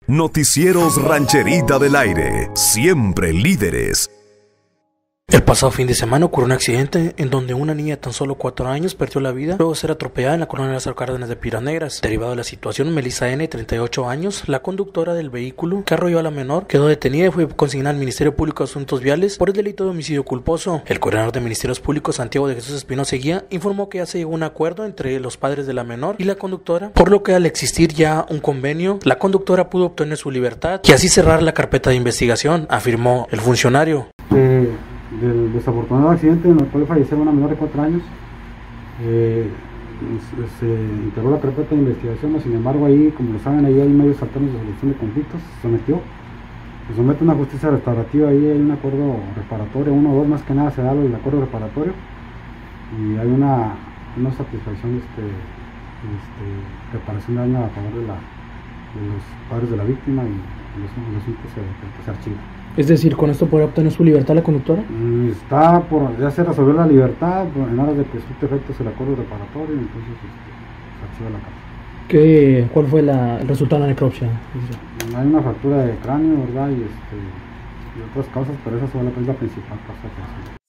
Noticieros Rancherita del Aire, siempre líderes. El pasado fin de semana ocurrió un accidente en donde una niña de tan solo 4 años perdió la vida luego de ser atropellada en la colonia Lázaro Cárdenas de Piedras Negras. Derivado de la situación, Melissa N., 38 años, la conductora del vehículo que arrolló a la menor, quedó detenida y fue consignada al Ministerio Público de Asuntos Viales por el delito de homicidio culposo. El coordinador de Ministerios Públicos, Santiago de Jesús Espinosa Guía, informó que ya se llegó a un acuerdo entre los padres de la menor y la conductora, por lo que al existir ya un convenio, la conductora pudo obtener su libertad y así cerrar la carpeta de investigación, afirmó el funcionario. Del desafortunado accidente en el cual falleció una menor de 4 años, se integró la carpeta de investigación, sin embargo ahí, como lo saben, ahí hay medios alternos de solución de conflictos, se somete a una justicia restaurativa, ahí hay un acuerdo reparatorio, 1 o 2 más que nada se da el acuerdo reparatorio, y hay una satisfacción, reparación de daño a favor de los padres de la víctima y los asuntos que se archivan. Es decir, ¿con esto podrá obtener su libertad la conductora? Ya se resolvió la libertad en aras de que surte efectos el acuerdo reparatorio, entonces se archiva la causa. ¿Cuál fue el resultado de la necropsia? Hay una fractura de cráneo, ¿verdad? Y otras causas, pero esa es la principal causa.